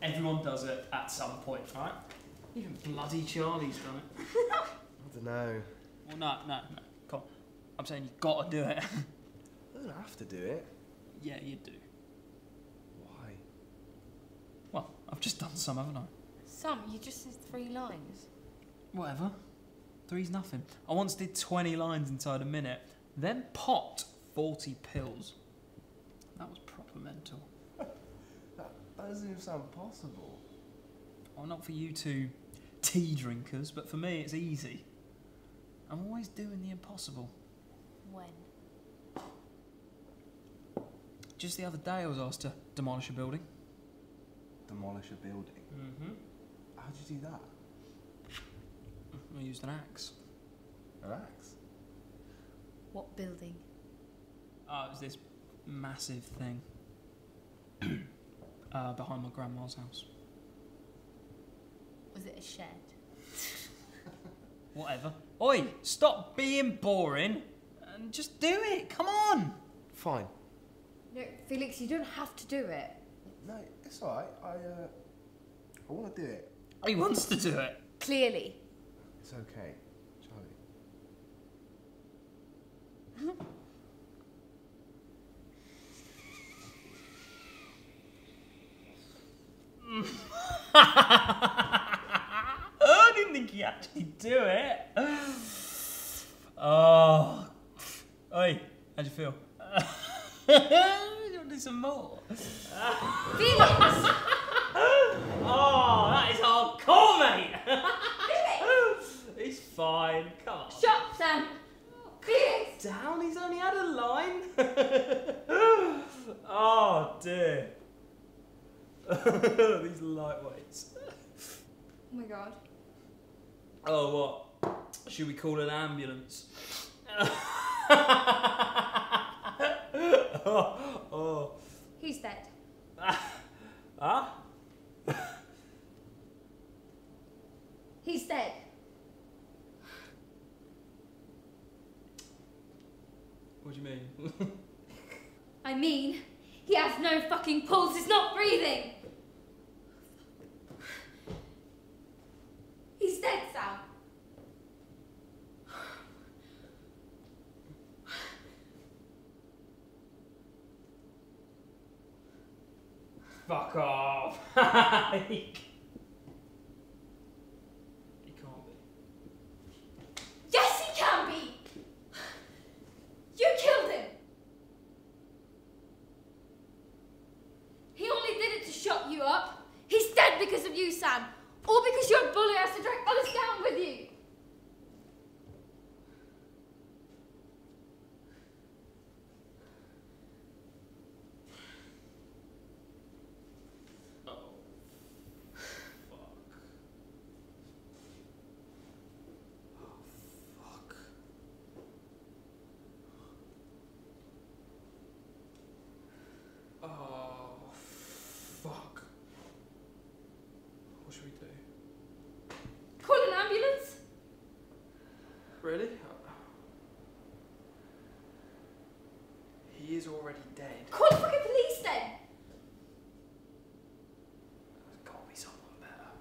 Everyone does it at some point, right? Even bloody Charlie's done it. I don't know. Well, no. Come on. I'm saying you've got to do it. I don't have to do it. Yeah, you do. Why? Well, I've just done some, haven't I? Some? You just said 3 lines. Whatever. 3's nothing. I once did 20 lines inside a minute, then popped 40 pills. That was proper mental. That doesn't even sound possible. Well, not for you two tea drinkers, but for me it's easy. I'm always doing the impossible. When? Just the other day I was asked to demolish a building. Demolish a building? Mm-hmm. How'd you do that? I used an axe. An axe? What building? Oh, it was this massive thing. Behind my grandma's house. Was it a shed? Whatever. Oi, stop being boring and just do it. Come on. Fine. No, Felix, you don't have to do it. No, it's alright. I want to do it. He wants to do it. Clearly. It's okay, Charlie. I didn't think he'd actually do it. Oh. Oi, how'd you feel? You want to do some more? Felix! Oh, that is hardcore, mate. He's fine. Come on. Shut up, Sam! Felix! Down, he's only had a line. Oh dear. These lightweights. Oh my god. Oh, what? Should we call an ambulance? oh. He's dead. Huh? He's dead. What do you mean? I mean, he has no fucking pulse. He's not breathing. He's dead, Sam. Fuck off. He can't be. Yes, he can be. You killed him. He only did it to shut you up. He's dead because of you, Sam. Or because your bully has to drag others down with you. Oh. Fuck. Oh, fuck. Oh, fuck. What should we do? Call an ambulance. Really? He is already dead. Call the fucking police then. There's gotta be someone better.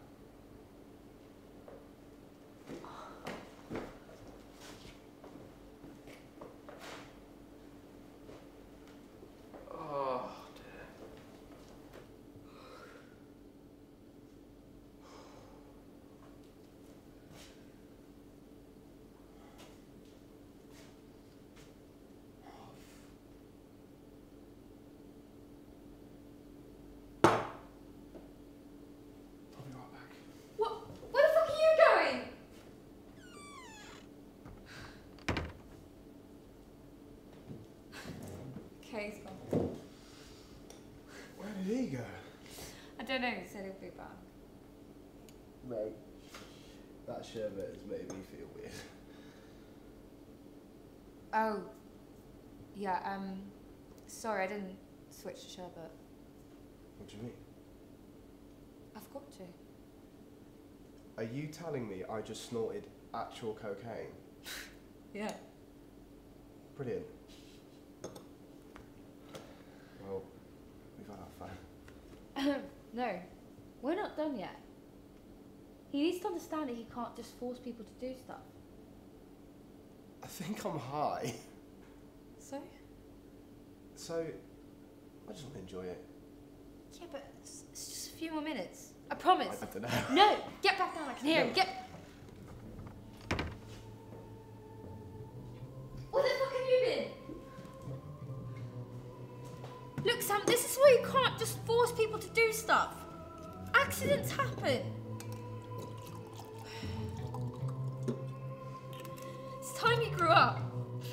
Oh, dear. I'll be right back. What? Where the fuck are you going? Okay, he's gone. Where did he go? I don't know. He said he'll be back. Mate, that sherbet has made me feel weird. Oh. Yeah. Sorry, I didn't switch to sherbet. What do you mean? I forgot to. Are you telling me I just snorted actual cocaine? Yeah. Brilliant. Well, we've had our fun. No. We're not done yet. He needs to understand that he can't just force people to do stuff. I think I'm high. So? So, I just want to enjoy it. Yeah, but it's just a few more minutes. I promise. I don't know. No! Get back down, I can hear him. Get... Where the fuck have you been? Look, Sam, this is why you can't just force people to do stuff. Accidents happen. It's time you grew up.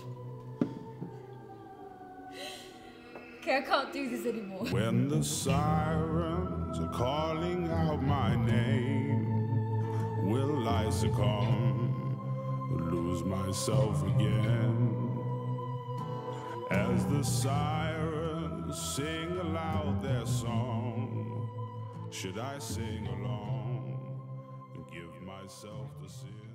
Okay, I can't do this anymore. When the sirens are calling out my name, will I succumb, lose myself again? As the sirens sing aloud their song, should I sing along and give myself to sin?